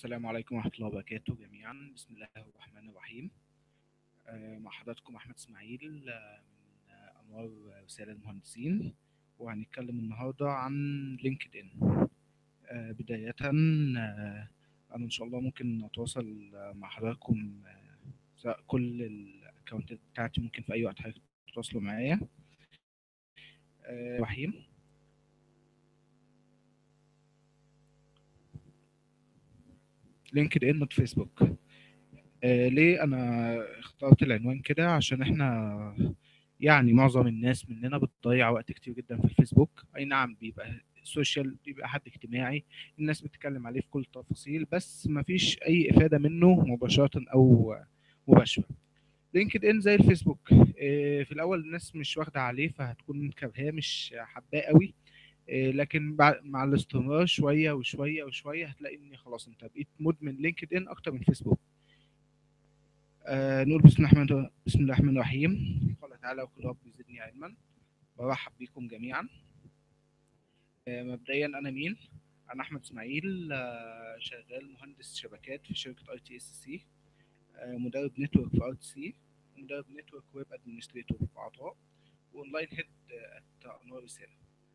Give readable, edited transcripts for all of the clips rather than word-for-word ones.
السلام عليكم ورحمة الله وبركاته جميعا. بسم الله الرحمن الرحيم. مع حضراتكم أحمد إسماعيل من أنوار رسالة المهندسين، وهنتكلم النهاردة عن لينكد إن. بداية أنا إن شاء الله ممكن أتواصل مع حضراتكم، سواء كل الأكونتات بتاعتي ممكن في أي وقت حضرتك تتواصلوا معايا. رحيم. لينكد إن نوت فيسبوك. ليه أنا اخترت العنوان كده؟ عشان إحنا يعني معظم الناس مننا بتضيع وقت كتير جدا في الفيسبوك. اي نعم، بيبقى سوشيال، بيبقى حد اجتماعي، الناس بتتكلم عليه في كل التفاصيل، بس مفيش اي افادة منه مباشرة او مباشرة. لينكد ان زي الفيسبوك، في الاول الناس مش واخدة عليه فهتكون كارهاه، مش حباه قوي. لكن مع الاستمرار شوية وشوية وشوية هتلاقي ان خلاص انت بقيت مدمن لينكد ان اكتر من فيسبوك. نقول بسم الله الرحمن الرحيم. قال تعالى: وقل رب زدني علما. برحب بكم جميعا. مبدئيا انا مين؟ انا احمد اسماعيل، شغال مهندس شبكات في شركه اي تي اس سي، مدرب نتورك في ار تي سي، مدرب نتورك ويب ادمنستريتور في عطاء، واونلاين هيد انوار رساله.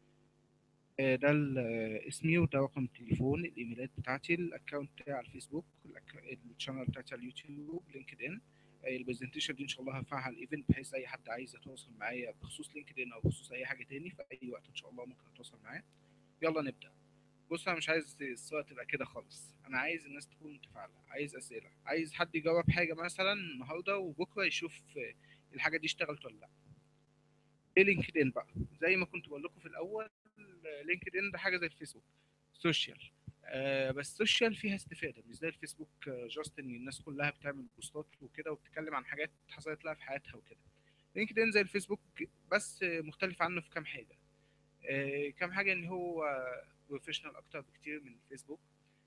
ده اسمي، وده رقم التليفون، الايميلات بتاعتي، الاكونت بتاعي على الفيسبوك، الشانل بتاعتي على اليوتيوب، لينكد ان. البرزنتيشن دي ان شاء الله هرفعها على الايفنت، بحيث اي حد عايز يتواصل معايا بخصوص لينكد ان او بخصوص اي حاجه تاني في اي وقت ان شاء الله ممكن اتواصل معاه. يلا نبدأ. بص، انا مش عايز الصورة تبقى كده خالص، انا عايز الناس تكون متفاعلة، عايز اسئلة، عايز حد يجرب حاجة مثلا النهاردة وبكرة يشوف الحاجة دي اشتغلت ولا لا. ايه لينكد ان بقى؟ زي ما كنت بقول لكم في الاول، لينكد ان ده حاجة زي الفيسبوك، سوشيال. بس سوشيال فيها استفادة، مش زي الفيسبوك جاست ان الناس كلها بتعمل بوستات وكده وبتتكلم عن حاجات حصلت لها في حياتها وكده. لينكد ان زي الفيسبوك، بس مختلف عنه في كام حاجة. كام حاجة، ان هو بروفيشنال اكتر بكتير من الفيسبوك.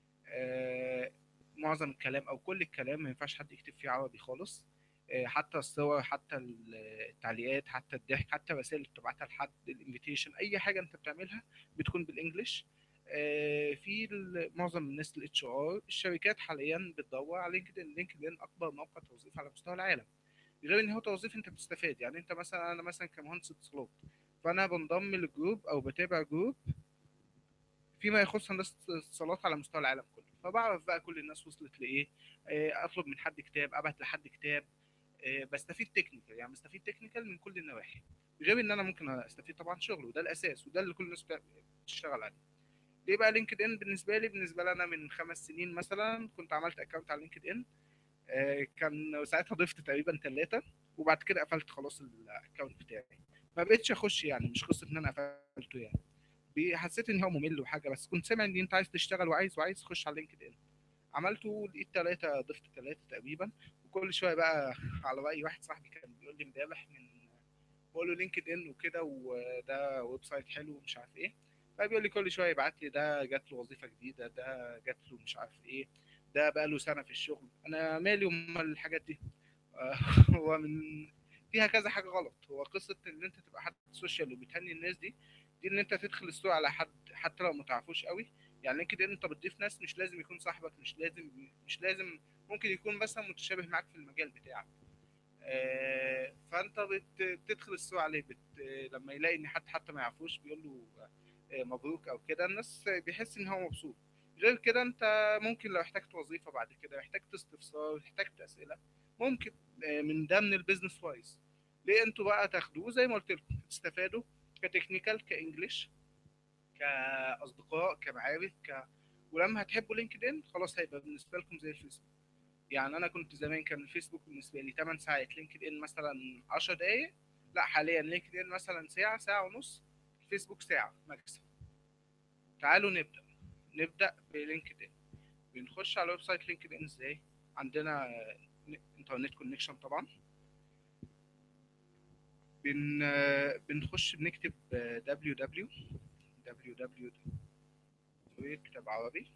آه، معظم الكلام او كل الكلام ما ينفعش حد يكتب فيه عربي خالص. حتى الصور، حتى التعليقات، حتى الضحك، حتى الرسائل اللي بتبعتها لحد، الانفيتيشن، اي حاجه انت بتعملها بتكون بالانجلش. في معظم الناس الاتش ار الشركات حاليا بتدور على لينكد ان. لينكد ان اكبر موقع توظيف على مستوى العالم. غير ان هو توظيف انت بتستفاد، يعني انت مثلا، انا مثلا كمهندس اتصالات، فانا بنضم لجروب او بتابع جروب فيما يخص هندسه الاتصالات على مستوى العالم كله، فبعرف بقى كل الناس وصلت لايه. اطلب من حد كتاب، ابعت لحد كتاب. بستفيد تكنيكال، يعني بستفيد تكنيكال من كل النواحي. غير ان انا ممكن استفيد طبعا شغل، وده الاساس وده اللي كل الناس بتشتغل عليه. ليه بقى لينكد ان بالنسبه لي؟ بالنسبه لي انا من 5 سنين مثلا كنت عملت اكونت على لينكد ان. كان ساعتها ضفت تقريبا 3، وبعد كده قفلت خلاص الاكونت بتاعي. ما بقتش اخش، يعني مش قصه ان انا قفلته يعني. حسيت ان هو ممل وحاجه، بس كنت سامع ان انت عايز تشتغل وعايز تخش على لينكد ان. عملته، لقيت 3، ضفت 3 تقريبا. وكل شويه بقى على راي واحد صاحبي كان بيقول لي امبارح، بقول له لينكد ان وكده، وده ويب سايت حلو ومش عارف ايه. فبيقول لي كل شويه يبعت لي ده جات له وظيفه جديده، ده جات له مش عارف ايه، ده بقى له سنه في الشغل. انا مالي امال الحاجات دي؟ آه، هو فيها كذا حاجه غلط. هو قصه ان انت تبقى حد سوشيال وبتهني الناس دي ان انت تدخل السوق على حد حتى لو ما تعرفوش قوي. يعني كده انت بتضيف ناس، مش لازم يكون صاحبك، مش لازم ممكن يكون مثلا متشابه معاك في المجال بتاعك. فانت بتدخل السوق عليه، لما يلاقي ان حد حتى ما يعرفوش بيقول له مبروك او كده، الناس بيحس ان هو مبسوط. غير كده انت ممكن لو احتجت وظيفه بعد كده، احتجت استفسار، احتجت اسئله، ممكن من ده من البيزنس وايز. ليه انتوا بقى تاخدوه زي ما قلت لكم تستفادوا كتكنيكال، كانجليش، كاصدقاء، كمعارف، ولما هتحبوا لينكد ان خلاص هيبقى بالنسبه لكم زي الفيسبوك. يعني انا كنت زمان كان الفيسبوك بالنسبه لي 8 ساعات، لينكد ان مثلا 10 دقائق. لا، حاليا لينكد ان مثلا ساعه، ساعه ونص، الفيسبوك ساعه ماكسيموم. تعالوا نبدا بلينكد ان. بنخش على ويب سايت لينكد ان ازاي؟ عندنا انترنت كونكشن طبعا. بنخش بنكتب www كتاب عربي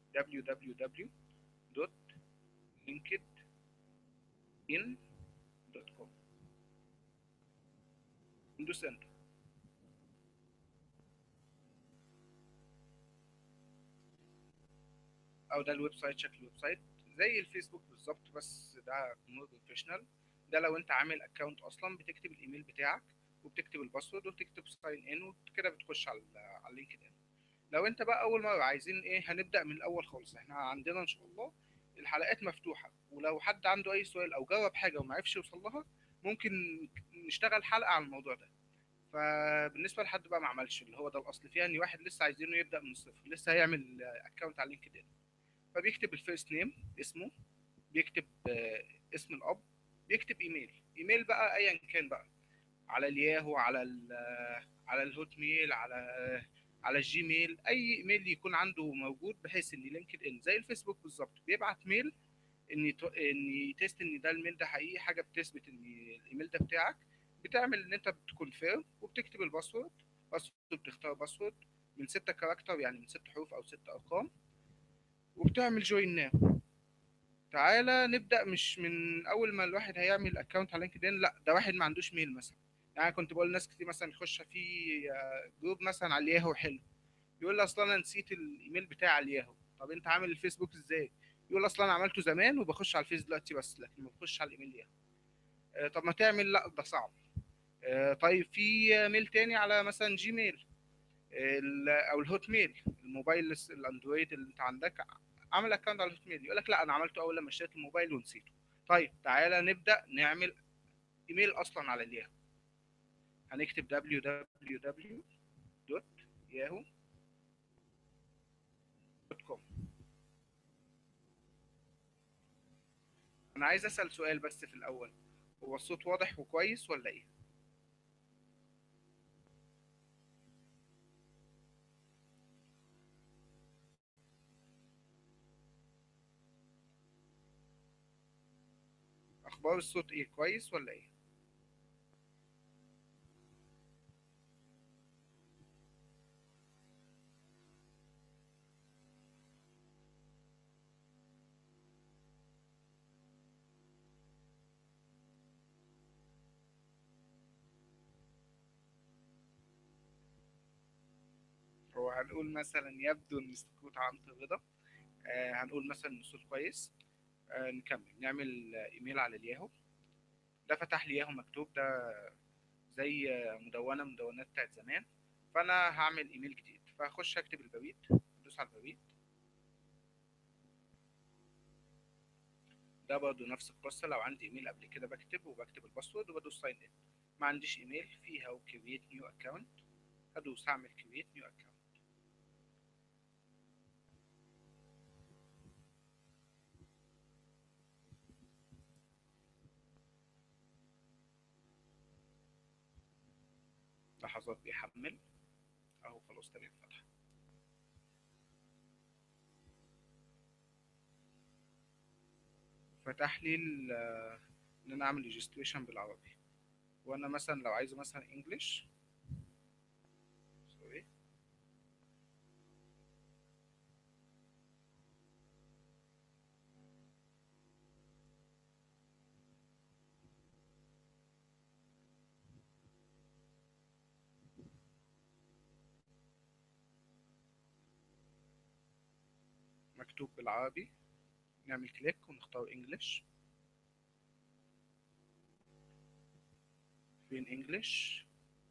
www.linkedin.com. ندوس انتر. او ده الويب سايت، شكل الويب سايت زي الفيسبوك بالظبط، بس ده مور بروفيشنال. ده لو انت عامل اكونت اصلا بتكتب الايميل بتاعك وبتكتب الباسورد وبتكتب ساين ان وكده بتخش على اللينكد ان. لو انت بقى اول مره عايزين ايه، هنبدا من الاول خالص. احنا عندنا ان شاء الله الحلقات مفتوحه، ولو حد عنده اي سؤال او جرب حاجه وما عرفش يوصل لها ممكن نشتغل حلقه على الموضوع ده. فبالنسبه لحد بقى ما عملش، اللي هو ده الاصل فيها ان واحد لسه عايزينه يبدا من الصفر، لسه هيعمل اكونت على لينكد ان. فبيكتب الفيرست نيم اسمه، بيكتب اسم الاب، بيكتب ايميل بقى ايا كان بقى، على الياهو، على الهوت ميل، على الجيميل، اي ايميل يكون عنده موجود، بحيث ان لينكد ان زي الفيسبوك بالظبط بيبعت ميل ان يتست ان ده الميل ده حقيقي، حاجه بتثبت ان الايميل ده بتاعك. بتعمل ان انت بتكونفيرم وبتكتب الباسورد. بتختار باسورد من 6 كاركتر، يعني من 6 حروف او 6 ارقام، وبتعمل جوين ناو. تعالى نبدأ مش من أول ما الواحد هيعمل أكونت على لينكد إن، لا ده واحد ما عندوش ميل مثلا. يعني كنت بقول لناس كتير مثلا يخش في جروب مثلا على الياهو حلو، يقول لي أصلا أنا نسيت الإيميل بتاعي على الياهو. طب أنت عامل الفيسبوك إزاي؟ يقول أصلا أنا عملته زمان وبخش على الفيس دلوقتي بس، لكن ما بخش على الإيميل ياهو. طب ما تعمل، لا ده صعب. طيب في ميل تاني على مثلا جيميل، او الهوت ميل، الموبايل الاندرويد اللي انت عندك عامل اكونت على الهوت ميل، يقول لك لا انا عملته اول لما اشتريت الموبايل ونسيته. طيب تعالى نبدا نعمل ايميل اصلا على الياهو. هنكتب www.yahoo.com. انا عايز اسال سؤال بس في الاول، هو الصوت واضح وكويس ولا ايه؟ اخبار الصوت ايه، كويس ولا ايه؟ هو هنقول مثلا يبدو ان السكوت عن رضا. هنقول مثلا ان الصوت كويس. نكمل نعمل ايميل على الياهو. ده فتح لي ياهو مكتوب، ده زي مدونة من المدونات بتاعت زمان. فأنا هعمل إيميل جديد، فهخش أكتب البريد، أدوس على البريد. ده برضه نفس القصة، لو عندي إيميل قبل كده بكتب وبكتب الباسورد وبدوس ساين إن. ما عنديش إيميل فيها وكرييت نيو أكونت، هدوس هعمل كرييت نيو أكونت. لحظات بيحمل أهو، خلاص تمام فتح. فتح لي إن أنا أعمل ريجستريشن بالعربي. وأنا مثلا لو عايزه مثلا إنجلش، سوري، مكتوب بالعربي، نعمل كليك ونختار إنجلش. فين إنجلش؟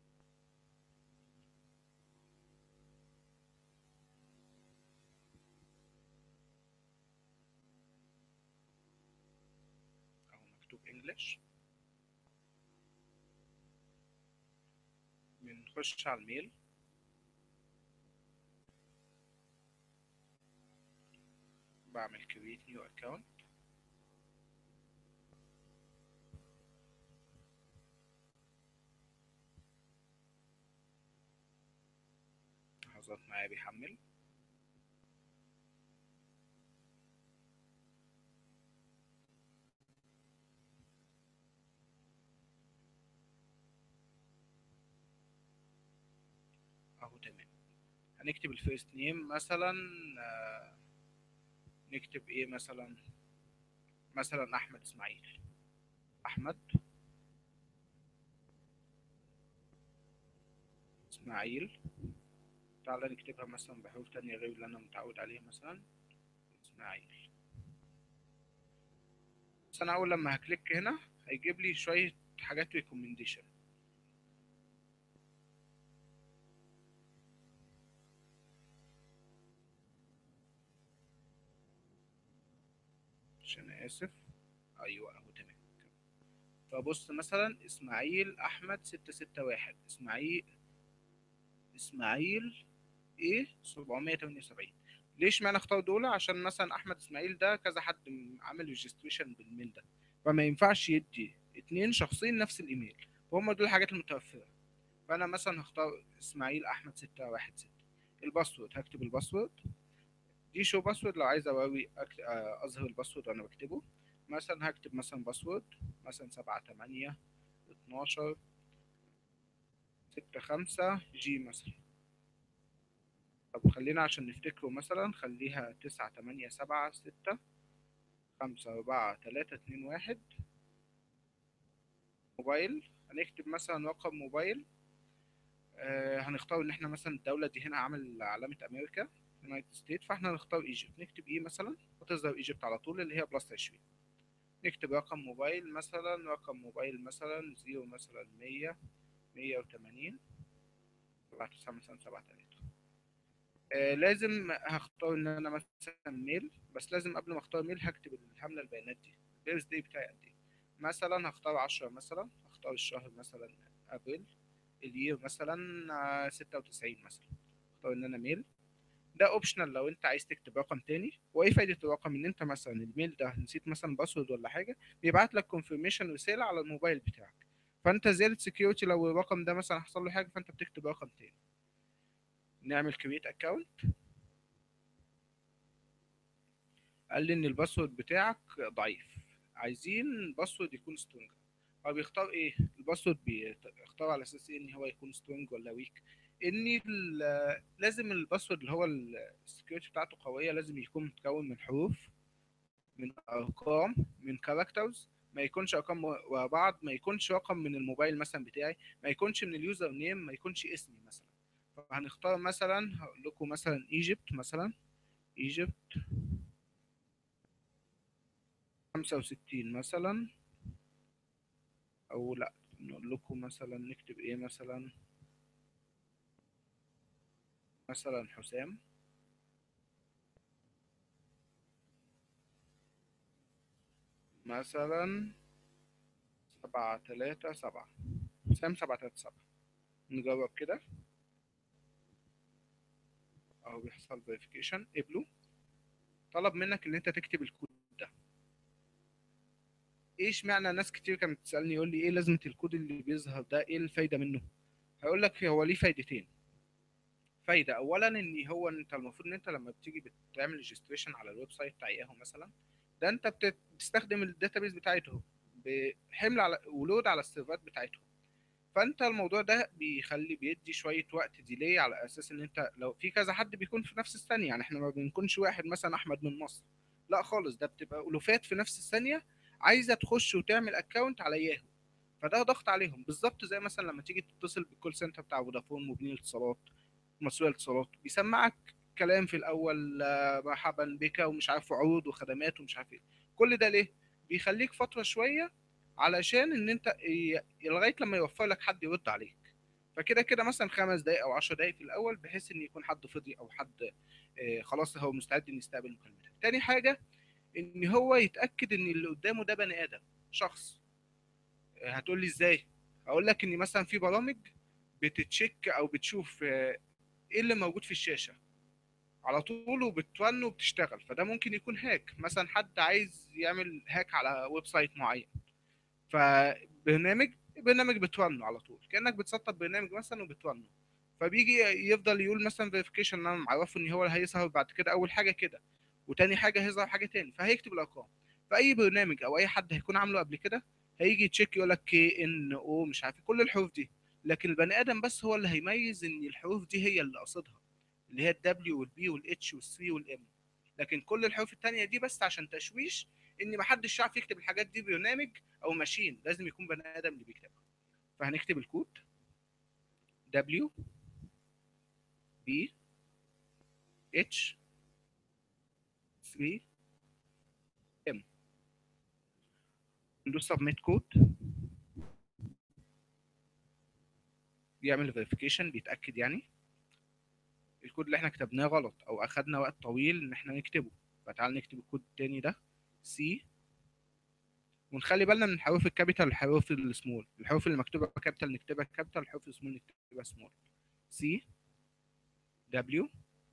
أهو مكتوب إنجلش. بنخش على الميل، بعمل create new account. لحظات معايا بيحمل. اهو تمام. هنكتب الفيرست نيم مثلا، آه، نكتب ايه مثلا؟ مثلا احمد اسماعيل. احمد اسماعيل. تعالى نكتبها مثلا بحروف تانية غير اللي انا متعود عليها، مثلا اسماعيل. بس انا اول لما هكليك هنا هيجيب لي شويه حاجات ريكومنديشن. عشان اسف. ايوه اهو تمام. فبص مثلا اسماعيل احمد 661 اسماعيل ايه 778. ليش معنى اختار دول؟ عشان مثلا احمد اسماعيل ده كذا حد عامل ريجستريشن بالميل ده، فما ينفعش يدي اتنين شخصين نفس الايميل، فهم دول الحاجات المتوفره. فانا مثلا هختار اسماعيل احمد 616. الباسورد هكتب الباسورد دي شو باسورد لو عايز اوري اظهر الباسورد وانا بكتبه. مثلا هكتب مثلا باسورد مثلا 7 8 12 6 5 جي مثلا. طب خلينا عشان نفتكره مثلا خليها 9 8 7 6 5 4 3 2 1. موبايل هنكتب مثلا رقم موبايل. هنختار ان احنا مثلا الدولة دي هنا عامل علامة امريكا يونايتد ستيت، فاحنا هنختار ايجيبت. نكتب ايه مثلا وتظهر ايجيبت على طول اللي هي بلس 20. نكتب رقم موبايل مثلا زيرو مثلا 100 180 7 9 مثلا 7 3. لازم هختار ان انا مثلا ميل، بس لازم قبل ما اختار ميل هكتب الحملة البيانات دي البيرث داي بتاعي قد ايه. مثلا هختار 10 مثلا، هختار الشهر مثلا ابريل، اليير مثلا 96 مثلا. اختار ان انا ميل. ده اوبشنال لو انت عايز تكتب رقم تاني. وايه فايده الرقم؟ ان انت مثلا الميل ده نسيت مثلا باسورد ولا حاجه بيبعت لك كونفirmation رساله على الموبايل بتاعك. فانت زياده سكيورتي لو الرقم ده مثلا حصل له حاجه فانت بتكتب رقم تاني. نعمل كريت اكونت. قال لي ان الباسورد بتاعك ضعيف، عايزين باسورد يكون سترونج. هو بيختار ايه الباسورد؟ بيختار على اساس إيه؟ ان هو يكون سترونج ولا ويك. ان لازم الباسورد اللي هو السكيورتي بتاعته قويه، لازم يكون متكون من حروف، من ارقام، من كاركترز. ما يكونش ارقام ورا بعض، ما يكونش رقم من الموبايل مثلا بتاعي، ما يكونش من اليوزر نيم، ما يكونش اسمي مثلا. فهنختار مثلا هقول لكم مثلا ايجيبت مثلا. ايجيبت 65 مثلا. او لا، نقول لكم مثلا نكتب ايه مثلا. مثلا حسام مثلا 737. حسام 737. نجرب كده اهو بيحصل فيريفيكيشن قبله. طلب منك ان انت تكتب الكود ده. ايش معنى؟ ناس كتير كانت تسالني يقول لي ايه لازمه الكود اللي بيظهر ده، ايه الفايده منه؟ هقول لك هو ليه فايدتين. فايده اولا ان هو انت المفروض ان انت لما بتيجي بتعمل ريجستريشن على الويب سايت بتاع ياهو مثلا، ده انت بتستخدم الداتابيز بتاعتهم بحمل على ولود على السيرفرات بتاعتهم. فانت الموضوع ده بيدي شويه وقت ديلي، على اساس ان انت لو في كذا حد بيكون في نفس الثانيه، يعني احنا ما بنكونش واحد مثلا احمد من مصر، لا خالص، ده بتبقى الوفات في نفس الثانيه عايزه تخش وتعمل اكونت على ياهو. فده ضغط عليهم بالظبط زي مثلا لما تيجي تتصل بالكول سنتر بتاع فودافون موبينيل الاتصالات مسؤول الاتصالات، بيسمعك كلام في الاول مرحبا بك ومش عارف عروض وخدمات ومش عارف ايه. كل ده ليه؟ بيخليك فتره شويه علشان ان انت لغايه لما يوفر لك حد يرد عليك. فكده كده مثلا 5 دقايق او 10 دقايق في الاول، بحيث ان يكون حد فضي او حد خلاص هو مستعد ان يستقبل مكالمتك. تاني حاجه ان هو يتاكد ان اللي قدامه ده بني ادم شخص. هتقول لي ازاي؟ اقول لك ان مثلا في برامج بتتشيك او بتشوف ايه اللي موجود في الشاشه على طول وبترن وبتشتغل. فده ممكن يكون هاك، مثلا حد عايز يعمل هاك على ويب سايت معين، برنامج بترنه على طول كانك بتسطب برنامج مثلا وبترنه. فبيجي يفضل يقول مثلا فيريفيكيشن، انا معرفه ان هو اللي هيظهر بعد كده اول حاجه كده، وتاني حاجه هيظهر حاجه تاني، فهيكتب الارقام. فاي برنامج او اي حد هيكون عامله قبل كده هيجي يتشيك يقول لك كي ان او مش عارف كل الحروف دي. لكن البني ادم بس هو اللي هيميز ان الحروف دي هي اللي قصدها، اللي هي الدبليو والبي والاتش والسي والام. لكن كل الحروف التانية دي بس عشان تشويش، ان محدش يعرف يكتب الحاجات دي برنامج او ماشين، لازم يكون بني ادم اللي بيكتبها. فهنكتب الكود دبليو بي اتش 3 ام. ندوس سبميت كود، بيعمل فيريفيكيشن، بيتاكد يعني الكود اللي احنا كتبناه غلط او اخدنا وقت طويل ان احنا نكتبه. فتعال نكتب الكود التاني ده سي، ونخلي بالنا من الحروف الكابيتال والحروف السمول. الحروف اللي مكتوبه كابيتال نكتبها كابيتال، الحروف السمول نكتبها سمول. سي دبليو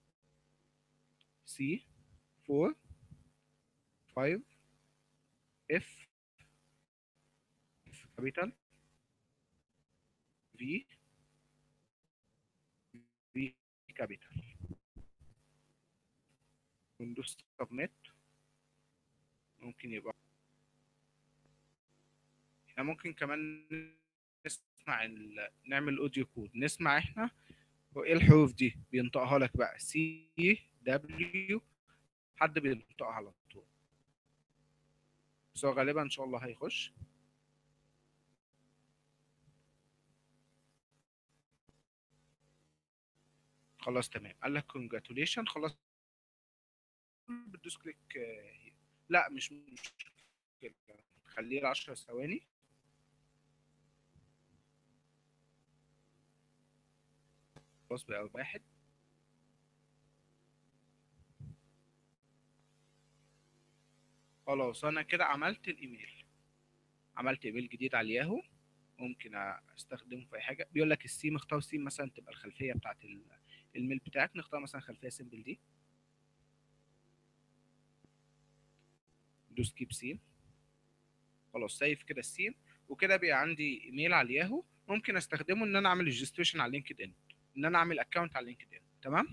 سي 4 5 اف كابيتال في في كابيتال. وندوس سبميت. ممكن يبقى احنا ممكن كمان نسمع نعمل اوديو كود نسمع احنا وايه الحروف دي بينطقها لك بقى. سي دبليو، حد بينطقها على طول، بس هو غالبا ان شاء الله هيخش. خلاص تمام، قال لك كونجراتوليشن. خلاص بتدوس كليك لا مش مشكلة، خليه 10 ثواني. خلاص بقى واحد. خلاص انا كده عملت الايميل، عملت ايميل جديد على الياهو. ممكن استخدمه في اي حاجه. بيقول لك السيم، اختار سيم مثلا تبقى الخلفيه بتاعت الميل بتاعك. نختار مثلا خلفيه سيمبل دي، دوس كيب سيم. خلاص سيف كده السيم، وكده بقى عندي ايميل على الياهو ممكن استخدمه ان انا اعمل ريجستريشن على لينكد ان، ان انا اعمل اكونت على لينكد ان. تمام.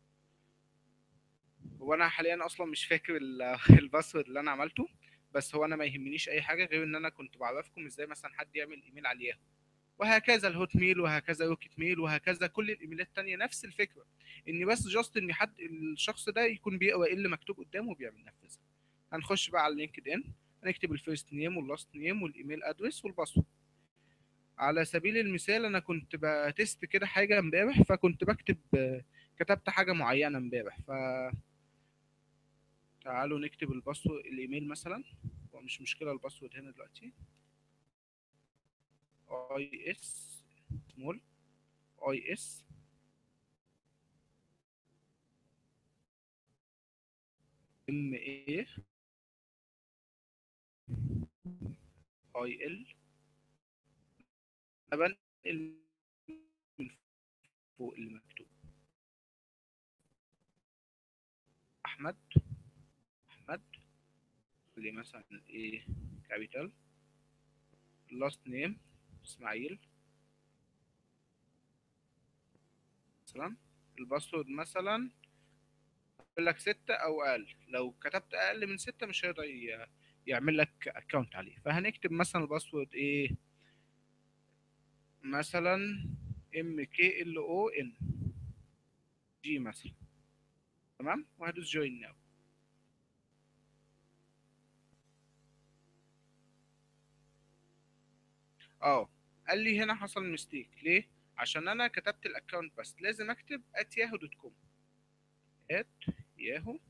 هو انا حاليا اصلا مش فاكر الباسورد اللي انا عملته، بس هو انا ما يهمنيش اي حاجه غير ان انا كنت بعرفكم ازاي مثلا حد يعمل ايميل على الياهو، وهكذا الهوت ميل، وهكذا روكيت ميل، وهكذا كل الايميلات التانية نفس الفكره. اني بس جاست ان حد الشخص ده يكون بيقرا ايه اللي مكتوب قدامه وبيعمل نفذها. هنخش بقى على لينكد ان، هنكتب الفيرست نيم واللاست نيم والايميل ادرس والباسورد. على سبيل المثال انا كنت بتست كده حاجه امبارح، فكنت بكتب كتبت حاجه معينه امبارح. فتعالوا نكتب الباسورد الايميل مثلا. هو مش مشكله الباسورد هنا دلوقتي. اي اس سمول اي اس ام اي اي ال. انا بنقل من فوق اللي مكتوب. احمد، احمد اللي مثلا ايه كابيتال. لاست نيم اسماعيل مثلا. الباسورد مثلا يقول لك 6 او اقل، لو كتبت اقل من 6 مش هيقدر يعمل لك اكونت عليه. فهنكتب مثلا الباسورد ايه، مثلا ام كي ال او ان جي مثلا. تمام، وهدوس جوين ناو. اه قال لي هنا حصل ميستيك ليه؟ عشان انا كتبت الاكونت بس لازم اكتب @yahoo.com @yahoo.com.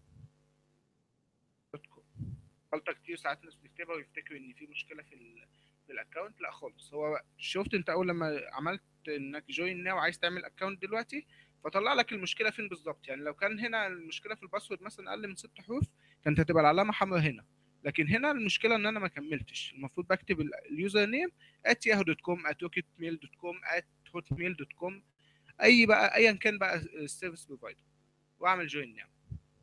غلطه كتير ساعات الناس بتكتبها ويفتكروا ان في مشكله في الاكونت. لا خالص. هو شفت انت اول لما عملت انك جوين ناو عايز تعمل اكونت دلوقتي، فطلع لك المشكله فين بالظبط. يعني لو كان هنا المشكله في الباسورد مثلا اقل من 6 حروف كانت هتبقى العلامه حمراء هنا، لكن هنا المشكله ان انا ما كملتش. المفروض بكتب اليوزر نيم @yahoo.com @rocketmail.com @hotmail.com، اي بقى ايا كان بقى السيرفيس بروفايدر، واعمل جوين ناو.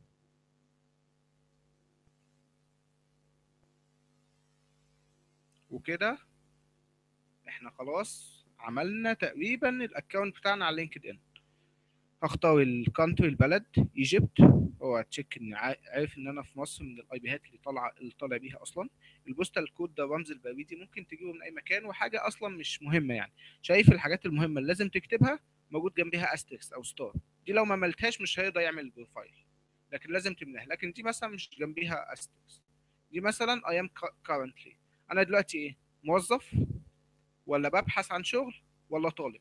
وكده احنا خلاص عملنا تقريبا الاكونت بتاعنا على لينكد ان. هختار الكانتري البلد ايجيبت. هو تشيك ان عارف ان انا في مصر من الاي بيهات اللي طالع بيها اصلا. البوستال كود ده رمز البريدي، ممكن تجيبه من اي مكان، وحاجه اصلا مش مهمه يعني. شايف الحاجات المهمه اللي لازم تكتبها موجود جنبها استريكس او ستار، دي لو ما عملتهاش مش هيقدر يعمل بروفايل، لكن لازم تملاها. لكن دي مثلا مش جنبيها استريكس. دي مثلا I am currently، انا دلوقتي ايه، موظف ولا ببحث عن شغل ولا طالب.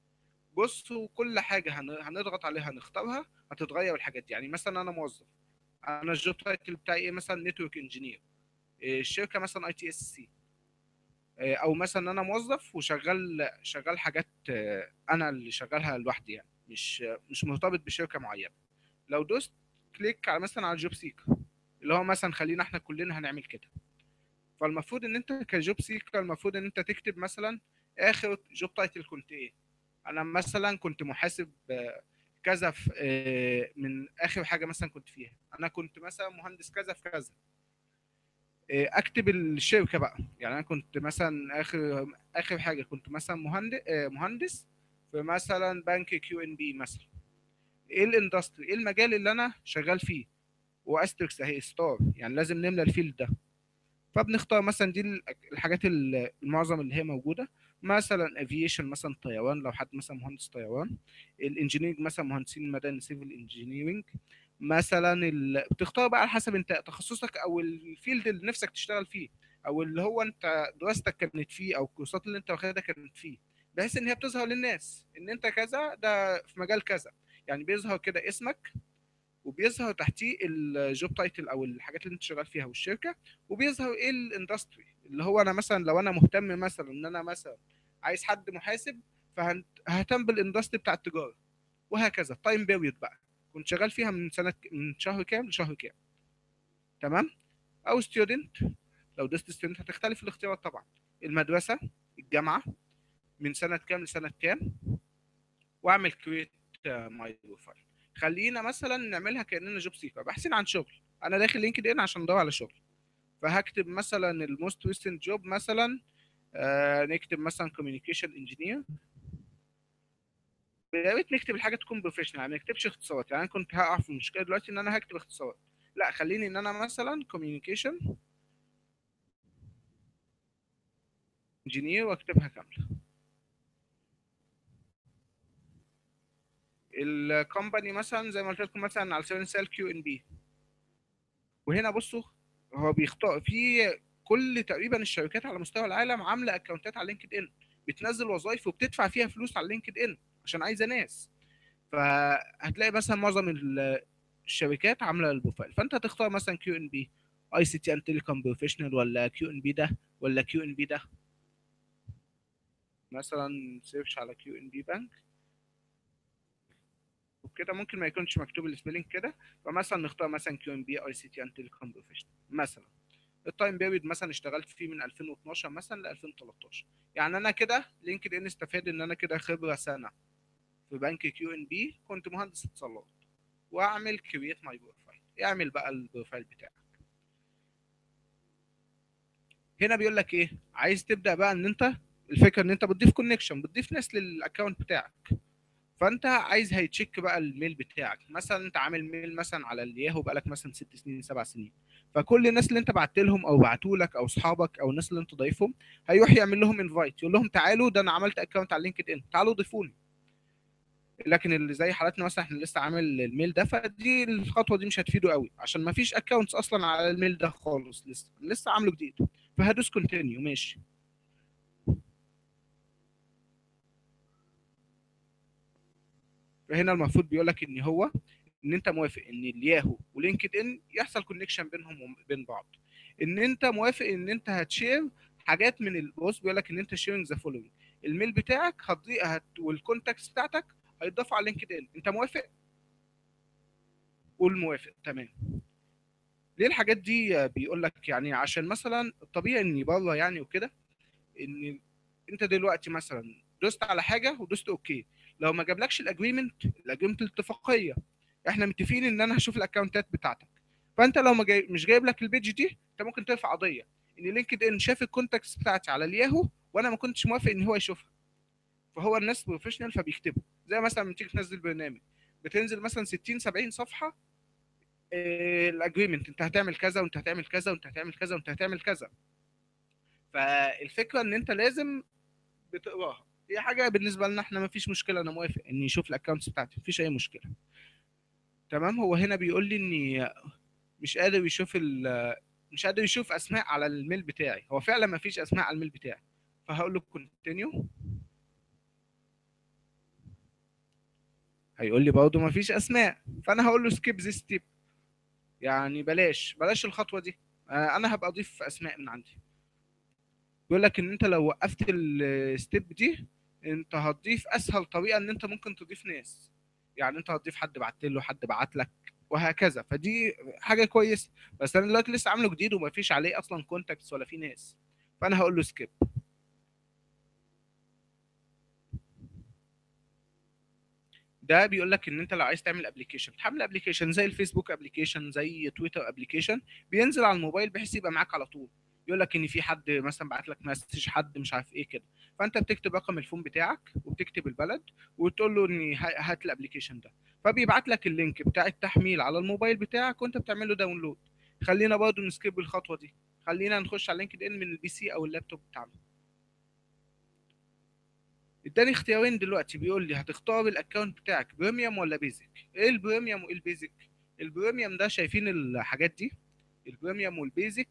بصوا كل حاجة هنضغط عليها نختارها هتتغير الحاجات دي. يعني مثلا أنا موظف، انا الجوب تايتل بتاعي ايه؟ مثلا نتورك انجينير. الشركه مثلا اي تي اس سي. او مثلا انا موظف شغال حاجات انا اللي شغالها لوحدي، يعني مش مرتبط بشركه معينه. لو دوست كليك على مثلا على جوب سيكر، اللي هو مثلا خلينا احنا كلنا هنعمل كده. فالمفروض ان انت كجوب سيكر المفروض ان انت تكتب مثلا اخر جوب تايتل كنت ايه. انا مثلا كنت محاسب كذا في من اخر حاجه مثلا كنت فيها، انا كنت مثلا مهندس كذا في كذا. اكتب الشركه بقى، يعني انا كنت مثلا اخر حاجه كنت مثلا مهندس في مثلا بنك كيو ان بي مثلا. ايه الاندستري، ايه المجال اللي انا شغال فيه، واستركس اهي ستار، يعني لازم نملى الفيلد ده. فبنختار مثلا دي الحاجات المعظم اللي هي موجوده. مثلا افيشن مثلا طيران، لو حد مثلا مهندس طيران. الانجينيرنج مثلا مهندسين مدني سيفل انجينيرنج. مثلا بتختار بقى على حسب انت تخصصك او الفيلد اللي نفسك تشتغل فيه، او اللي هو انت دراستك كانت فيه او الكورسات اللي انت واخدها كانت فيه، بحيث ان هي بتظهر للناس ان انت كذا ده في مجال كذا. يعني بيظهر كده اسمك، وبيظهر تحتيه الجوب تايتل او الحاجات اللي انت شغال فيها والشركه، وبيظهر ايه الاندستري اللي هو انا مثلا لو انا مهتم مثلا ان انا مثلا عايز حد محاسب، فههتم بالاندستري بتاع التجاره. وهكذا التايم بيريود بقى كنت شغال فيها من شهر كام لشهر كام. تمام. او ستودنت، لو دوست ستودنت هتختلف الاختيارات طبعا. المدرسه، الجامعه، من سنه كام لسنه كام. واعمل كريت ماي بروفايل. خلينا مثلا نعملها كاننا جوب سيكر بحثين عن شغل. انا داخل لينكد ان عشان ادور على شغل، فهكتب مثلا الموست ريسنت جوب مثلا. نكتب مثلا كوميونيكيشن انجينير. يا ريت نكتب الحاجه تكون بروفيشنال، يعني ما نكتبش اختصارات. يعني انا كنت هقع في المشكله دلوقتي ان انا هكتب اختصارات. لا، خليني ان انا مثلا كوميونيكيشن انجينير واكتبها كامله. الكومباني مثلا زي ما قلت لكم مثلا على سبيل المثال كيو ان بي. وهنا بصوا، هو بيختار في كل تقريبا الشركات على مستوى العالم عامله اكونتات على لينكد ان، بتنزل وظائف وبتدفع فيها فلوس على لينكد ان عشان عايزه ناس. فهتلاقي مثلا معظم الشركات عامله البروفايل، فانت هتختار مثلا كيو ان بي اي سي تي اند تيليكوم بروفيشنال، ولا كيو ان بي ده، ولا كيو ان بي ده. مثلا سيرش على كيو ان بي بانك وكده، ممكن ما يكونش مكتوب السبيلنج كده. فمثلا نختار مثلا كيو ان بي اي سي تي اند تيليكوم بروفيشنال مثلا. التايم بيريد مثلا اشتغلت فيه من 2012 مثلا ل 2013. يعني انا كده لينكد ان استفاد ان انا كده خبره سنه في بنك كيو ان بي، كنت مهندس اتصالات. واعمل كرييت ماي بروفايل، اعمل بقى البروفايل بتاعك. هنا بيقول لك ايه، عايز تبدا بقى ان انت الفكره ان انت بتضيف كونكشن، بتضيف ناس للاكونت بتاعك. فانت عايز هيتشيك بقى الميل بتاعك، مثلا انت عامل ميل مثلا على الياهو بقالك مثلا 6 سنين 7 سنين. فكل الناس اللي انت بعت لهم او بعتوا لك او اصحابك او الناس اللي انت ضايفهم، هيروح يعمل لهم انفايت يقول لهم تعالوا ده انا عملت اكونت على لينكد ان تعالوا ضيفوني. لكن اللي زي حالتنا مثلا احنا لسه عامل الميل ده، فدي الخطوه دي مش هتفيده قوي عشان ما فيش اكونتس اصلا على الميل ده خالص، لسه عامله جديد. فهدوس كونتينيو ماشي. فهنا المفروض بيقول لك ان هو ان انت موافق ان الياهو ولينكد ان يحصل كونكشن بينهم وبين بعض. ان انت موافق ان انت هتشير حاجات من البوست. بيقول لك ان انت شيرنج ذا فولوينج، الميل بتاعك والكونتاكتس بتاعتك هيتضافوا على لينكد ان. انت موافق؟ قول موافق. تمام. ليه الحاجات دي؟ بيقول لك يعني عشان مثلا الطبيعي ان بره يعني وكده، ان انت دلوقتي مثلا دوست على حاجه ودوست اوكي، لو ما جابلكش الاجريمنت الاتفاقيه، احنا متفقين ان انا هشوف الاكونتات بتاعتك. فانت لو ما جاي مش جايب لك البيج دي، انت ممكن ترفع قضيه ان لينكد ان شاف الكونتاكتس بتاعتي على الياهو وانا ما كنتش موافق ان هو يشوفها. فهو الناس بروفيشنال فبيكتبوا، زي مثلا لما تيجي تنزل برنامج بتنزل مثلا 60 70 صفحه الاجريمنت، انت هتعمل كذا وانت هتعمل كذا وانت هتعمل كذا وانت هتعمل كذا. فالفكره ان انت لازم بتقراها. هي حاجه بالنسبه لنا احنا ما فيش مشكله، انا موافق اني يشوف الاكونتس بتاعتي، مفيش اي مشكله. تمام. هو هنا بيقول لي اني مش قادر يشوف مش قادر يشوف اسماء على الميل بتاعي. هو فعلا ما فيش اسماء على الميل بتاعي. فهقول له كونتينيو. هيقول لي برضه ما فيش اسماء، فانا هقول له سكيب ذيس ستيب. يعني بلاش الخطوه دي. انا هبقى اضيف اسماء من عندي. بيقول لك ان انت لو وقفت الستيب دي، انت هتضيف اسهل طريقه ان انت ممكن تضيف ناس. يعني انت هتضيف حد بعت له، حد بعت لك، وهكذا. فدي حاجه كويسه. بس انا دلوقتي لسه عامله جديد ومفيش عليه اصلا كونتاكتس ولا في ناس، فانا هقول له سكيب. ده بيقول لك ان انت لو عايز تعمل ابلكيشن، تحمل ابلكيشن زي الفيسبوك ابلكيشن، زي تويتر ابلكيشن، بينزل على الموبايل بحيث يبقى معاك على طول. يقول لك ان في حد مثلا بعت لك مسج، حد مش عارف ايه كده. فانت بتكتب رقم الفون بتاعك وبتكتب البلد وتقول له ان هات الابلكيشن ده، فبيبعت لك اللينك بتاع التحميل على الموبايل بتاعك وانت بتعمل له داونلود. خلينا برضه نسكيب الخطوه دي، خلينا نخش على لينكد ان من البي سي او اللابتوب بتاعنا. اداني اختيارين دلوقتي، بيقول لي هتختار الاكونت بتاعك بريميوم ولا بيزك. ايه البريميوم وايه البيزك؟ البريميوم ده شايفين الحاجات دي، البريميوم والبيزك.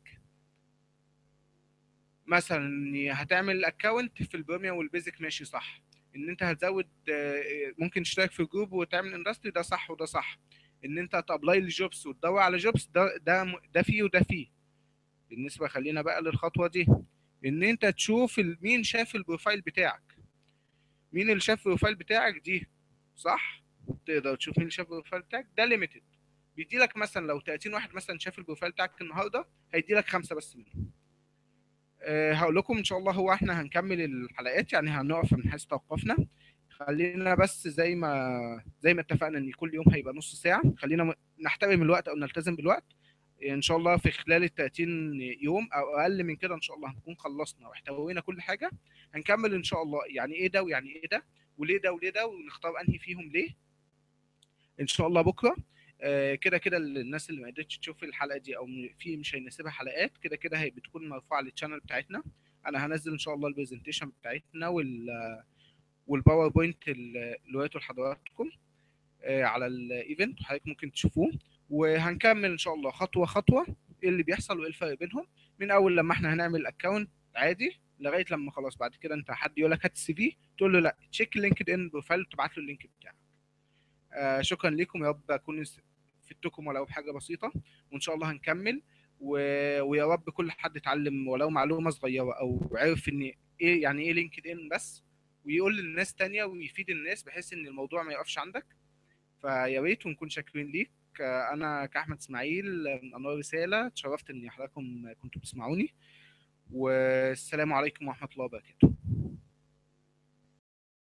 مثلا هتعمل الاكونت في البريميوم والبيزك، ماشي صح. ان انت هتزود ممكن تشترك في جروب وتعمل اندستري، ده صح وده صح. ان انت تابلاي لجوبس وتدور على جوبس، ده فيه وده فيه. بالنسبه خلينا بقى للخطوه دي، ان انت تشوف مين شاف البروفايل بتاعك. مين اللي شاف البروفايل بتاعك دي، صح. تقدر تشوف مين اللي شاف البروفايل بتاعك، ده ليميتد. بيدي لك مثلا لو 30 واحد مثلا شاف البروفايل بتاعك النهارده، هيدي لك خمسه بس منهم. هقول لكم ان شاء الله، هو احنا هنكمل الحلقات يعني هنقف من حيث توقفنا. خلينا بس زي ما اتفقنا ان كل يوم هيبقى نص ساعه. خلينا نحترم الوقت او نلتزم بالوقت. ان شاء الله في خلال ال 30 يوم او اقل من كده ان شاء الله هنكون خلصنا واحتوينا كل حاجه. هنكمل ان شاء الله يعني ايه ده ويعني ايه ده، وليه ده وليه ده، ونختار انهي فيهم ليه. ان شاء الله بكره. كده كده الناس اللي ما قدرتش تشوف الحلقه دي او في مش هيناسبها حلقات، كده كده هي بتكون مرفوعه للشانل بتاعتنا. انا هنزل ان شاء الله البرزنتيشن بتاعتنا والباوربوينت اللي وريته لحضراتكم على الايفنت، وحضرتك ممكن تشوفوه. وهنكمل ان شاء الله خطوه خطوه، ايه اللي بيحصل وايه الفرق بينهم، من اول لما احنا هنعمل اكونت عادي لغايه لما خلاص بعد كده انت حد يقول لك هات السي في، تقول له لا تشيك لينكد ان بروفايل وتبعت له اللينك بتاعك. شكرا لكم، يا رب اكون فدتكم ولو بحاجه بسيطه. وان شاء الله هنكمل و... ويا رب كل حد اتعلم ولو معلومه صغيره او عرف ان ايه يعني ايه لينكد ان بس، ويقول للناس تانية ويفيد الناس بحيث ان الموضوع ما يقفش عندك. فيا ريت ونكون شاكرين ليك. انا كاحمد اسماعيل من انوار رساله، اتشرفت ان حضراتكم كنتوا بتسمعوني. والسلام عليكم ورحمه الله وبركاته.